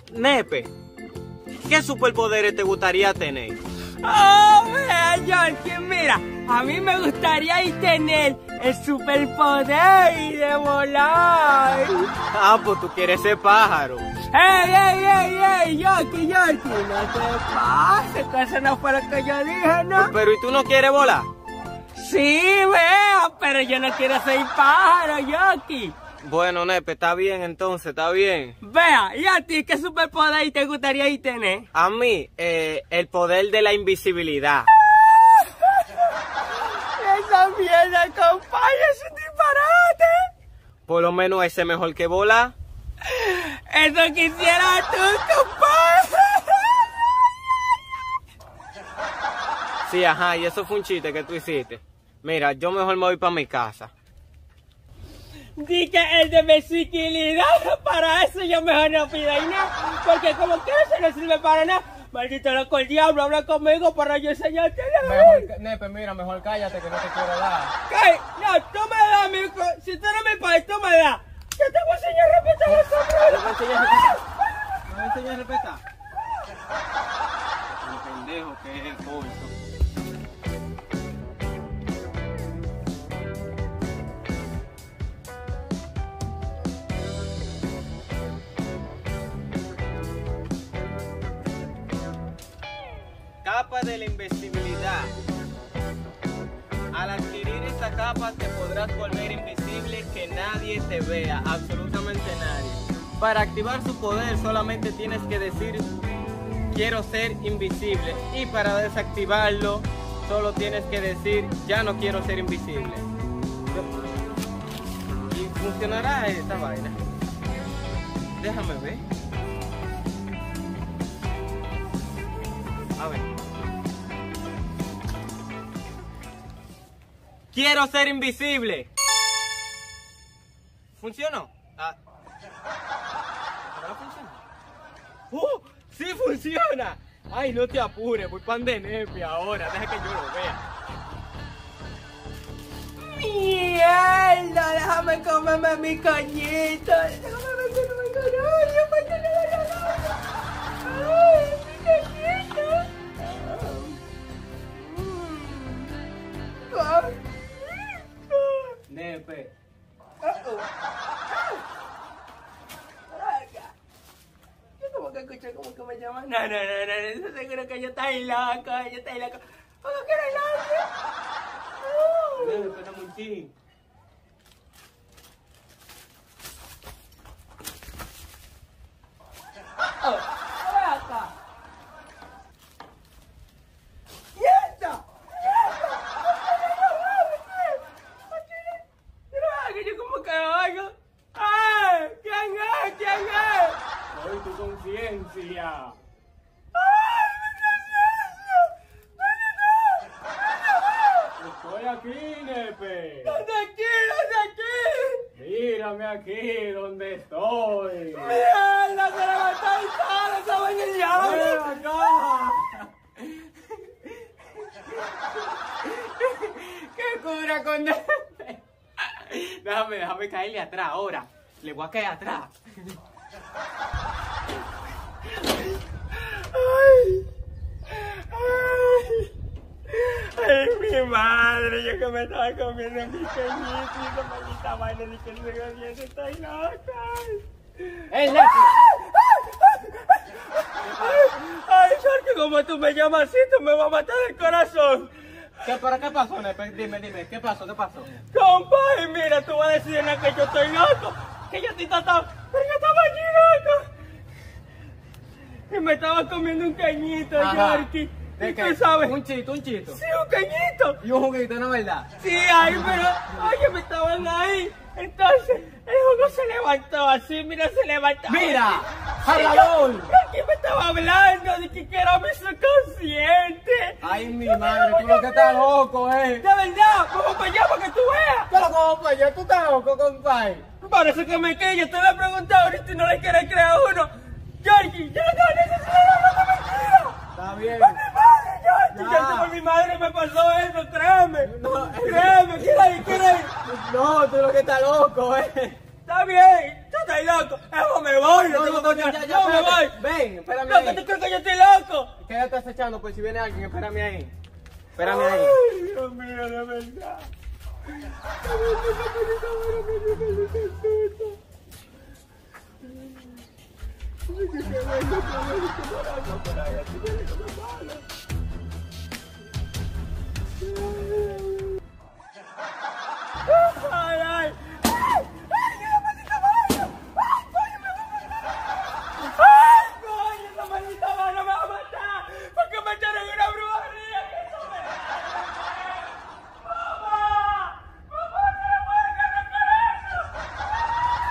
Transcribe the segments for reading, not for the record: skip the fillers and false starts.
Nepe, ¿qué superpoderes te gustaría tener? Oh, vea, Yorkie, mira, a mí me gustaría tener el superpoder de volar. Ah, pues tú quieres ser pájaro. ¡Ey, Yorkie! No te pases, que eso no fue lo que yo dije, ¿no? Pero ¿y tú no quieres volar? Sí, vea, pero yo no quiero ser pájaro, Yorkie. Bueno, Nepe, está bien entonces, está bien. Vea, ¿y a ti qué superpoder te gustaría tener? A mí, el poder de la invisibilidad. Esa mierda, compadre, es un disparate. Por lo menos ese es mejor que volar. Eso quisiera tú, compadre. Sí, ajá, y eso fue un chiste que tú hiciste. Mira, yo mejor me voy para mi casa. Di que el de visibilidad, para eso yo mejor no pido nada, porque como que eso no sirve para nada. Maldito loco, el diablo habla conmigo para yo enseñarte la Mejor, Nepe, mira, mejor cállate que no te quiero dar. ¿Qué? No, tú me das, si tú no me pagas, tú me das. Yo te voy a enseñar a respetar el sombrero. ¿Me voy a enseñar a respetar? El pendejo que es el corto. Capa de la invisibilidad. Al adquirir esta capa te podrás volver invisible, que nadie te vea, absolutamente nadie. Para activar su poder solamente tienes que decir quiero ser invisible, y para desactivarlo solo tienes que decir ya no quiero ser invisible. Y funcionará esta vaina. Déjame ver. A ver. Quiero ser invisible. ¿Funcionó? ¿Ahora funciona? ¡Sí funciona! Ay, no te apures, voy pan de Nepe ahora, deja que yo lo vea. Mierda, déjame comerme mi coñito. Déjame comerme mi coño, porque no me da nada. Ay, mi coñito. Nepe. Yo como que escuché como que me llaman. No, eso seguro que yo estoy loco, ¿Cómo que eres loco? Nepe, dame un chin. Ven acá. ¡Nieta! Yo como que oigo. ¡Ay! ¿Quién es? Soy tu conciencia. ¡Ay, mi conciencia! Estoy aquí, Nepe. ¿Dónde aquí? Mírame aquí donde estoy. ¡Mierda! ¡Se levantó y todo! ¡Se va en el diablo! ¡Ven acá! ¡Qué cura con Nepe! Déjame caerle atrás ahora. Le voy a caer atrás. Ay, mi madre, yo que me estaba comiendo mi peñito y esa maldita vaina de que se gobierno, estoy loca. ¡Ey, Nepe! Ay, Jorge, como tú me llamas así, tú me vas a matar el corazón. ¿Pero qué pasó, Nepe? Dime, ¿qué pasó? Compadre, mira, tú vas a decir que yo estoy loco, que yo estoy tratando, pero yo estaba allí loco. Y me estaba comiendo un cañito, Jorge. ¿De qué? ¿Tú sabes? Un chito. Sí, un cañito. Y un juguito, ¿no es verdad? Sí, ay, pero, oye, me estaban ahí. Entonces, el jugo se levantó así, mira, se levantó. ¡Mira! ¡Hablador! ¿Qué me estaba hablando? De que era mi subconsciente. ¡Ay, mi madre! ¡Tú lo que estás loco, De verdad, vamos para allá para que tú veas. Pero como pues yo, tú estás loco, compadre. Parece que me quedé, yo te lo he preguntado ahorita y no le quieres creer a uno. Georgie, yo no te necesito de mentira. Está bien. ¡Por mi madre, Georgie! Ya por mi madre me pasó eso, créeme. No, Créeme, ¿quiere ir? No, tú lo que estás loco, Está bien, yo estoy loco. Me voy, no tengo atrás. Yo me voy. Ven, espérame Loco, ahí. ¿tú crees que yo estoy loco? Quédate acechando por si viene alguien, espérame ahí. Espérame ahí. Ay, Dios mío, de verdad. Ay, ay. ¡Ay, coño, esa maldita mano me va a matar! ¿Por qué me echaron en una brujería? ¡Mamá! ¡Mamá, no le puedo ganar con eso!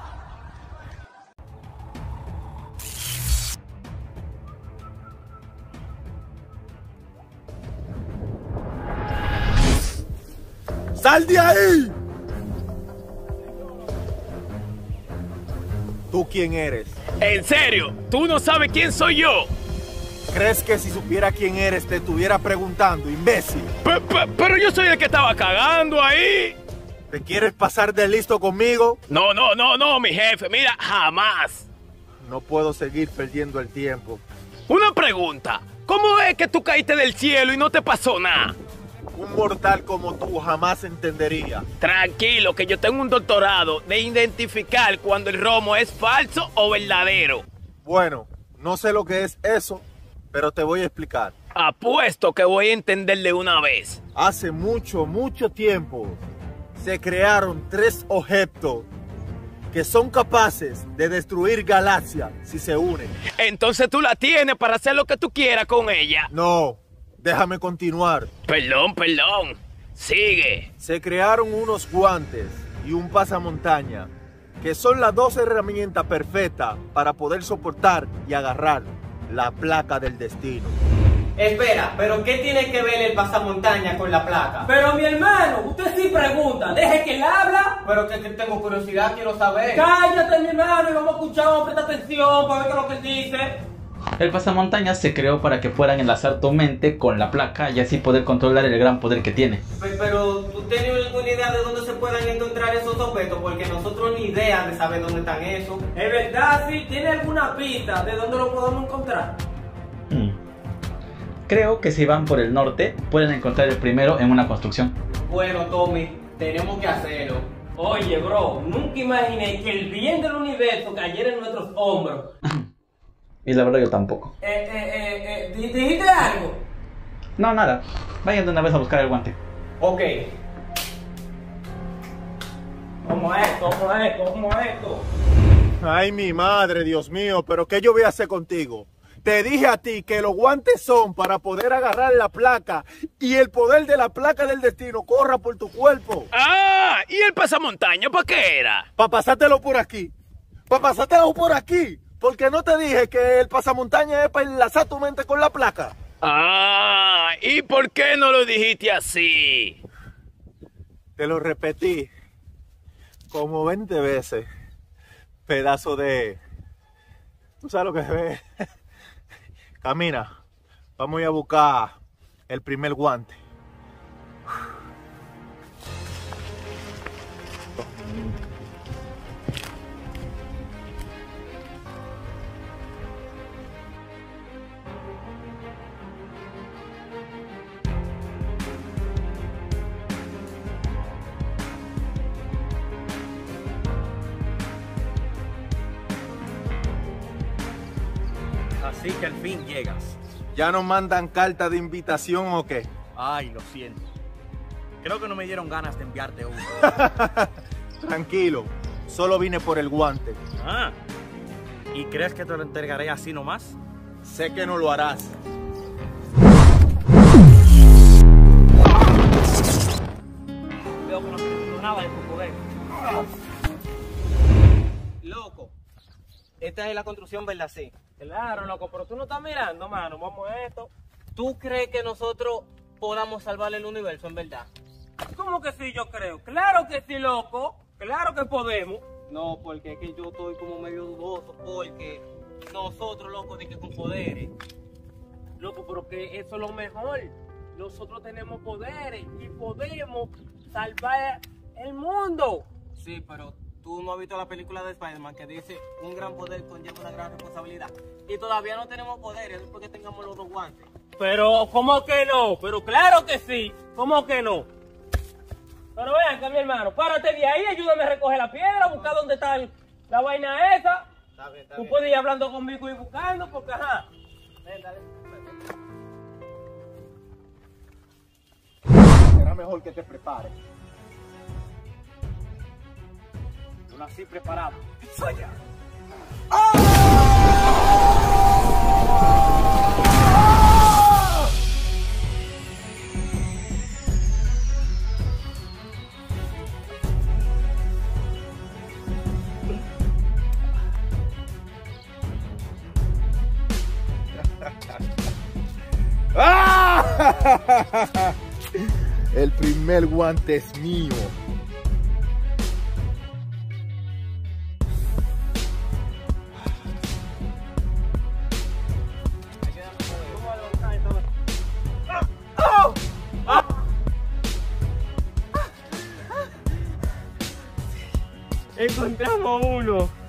¡Sal de ahí! ¿Tú quién eres? ¿En serio? ¿Tú no sabes quién soy yo? ¿Crees que si supiera quién eres te estuviera preguntando, imbécil? Pero yo soy el que estaba cagando ahí. ¿Te quieres pasar de listo conmigo? No, mi jefe. Mira, jamás. No puedo seguir perdiendo el tiempo. Una pregunta. ¿Cómo es que tú caíste del cielo y no te pasó nada? Un mortal como tú jamás entendería. Tranquilo, que yo tengo un doctorado de identificar cuando el romo es falso o verdadero. Bueno, no sé lo que es eso, pero te voy a explicar. Apuesto que voy a entender de una vez. Hace mucho tiempo se crearon 3 objetos que son capaces de destruir galaxias si se unen. Entonces tú la tienes para hacer lo que tú quieras con ella. No, déjame continuar. Perdón. Sigue. Se crearon unos guantes y un pasamontaña que son las 2 herramientas perfectas para poder soportar y agarrar la placa del destino. Espera, ¿pero qué tiene que ver el pasamontaña con la placa? Pero mi hermano, usted sí pregunta, deje que él habla. Pero que tengo curiosidad, quiero saber. Cállate, mi hermano, y vamos a escuchar, vamos a prestar atención para ver qué es lo que él dice. El pasamontañas se creó para que puedan enlazar tu mente con la placa y así poder controlar el gran poder que tiene. Pero, ¿tú tienes alguna idea de dónde se puedan encontrar esos objetos? Porque nosotros ni idea de saber dónde están esos. ¿Es verdad, sí? ¿Tiene alguna pista de dónde lo podemos encontrar? Creo que si van por el norte pueden encontrar el primero en una construcción. Bueno, Tommy, tenemos que hacerlo. Oye, bro, nunca imaginé que el bien del universo cayera en nuestros hombros. Y la verdad yo tampoco. ¿Dijiste algo? No, nada. Vayan de una vez a buscar el guante. Ok. ¿Cómo es esto? Ay, mi madre, Dios mío, pero ¿qué yo voy a hacer contigo? Te dije a ti que los guantes son para poder agarrar la placa y el poder de la placa del destino corra por tu cuerpo. Ah, ¿y el pasamontaña para qué era? Para pasártelo por aquí. Porque no te dije que el pasamontaña es para enlazar tu mente con la placa. Ah, ¿y por qué no lo dijiste así? Te lo repetí como 20 veces. Pedazo de... ¿Tú sabes lo que se ve? Camina, vamos a ir a buscar el primer guante. Así que al fin llegas. ¿Ya nos mandan carta de invitación o qué? Ay, lo siento. Creo que no me dieron ganas de enviarte uno. Tranquilo, solo vine por el guante. Ah, ¿y crees que te lo entregaré así nomás? Sé que no lo harás. Veo que no tiene nada de tu poder. Loco, esta es la construcción, ¿verdad? Sí. Claro, loco, pero tú no estás mirando, mano. Vamos a esto. ¿Tú crees que nosotros podamos salvar el universo, en verdad? ¿Cómo que sí, yo creo? Claro que sí, loco. Claro que podemos. No, porque es que yo estoy como medio dudoso, porque nosotros, loco, de que con poderes. Loco, pero que eso es lo mejor. Nosotros tenemos poderes y podemos salvar el mundo. Sí, pero tú no has visto la película de Spider-Man que dice un gran poder conlleva una gran responsabilidad. Y todavía no tenemos poderes después que tengamos los dos guantes. Pero, ¿cómo que no? Pero claro que sí. ¿Cómo que no? Pero vean acá, mi hermano, párate de ahí, ayúdame a recoger la piedra, buscar dónde está la vaina esa. Está bien, está Tú bien. puedes ir hablando conmigo y buscando, porque ajá. Ven, dale. Será mejor que te prepares. Yo nací preparado. El primer guante es mío. Encontramos uno.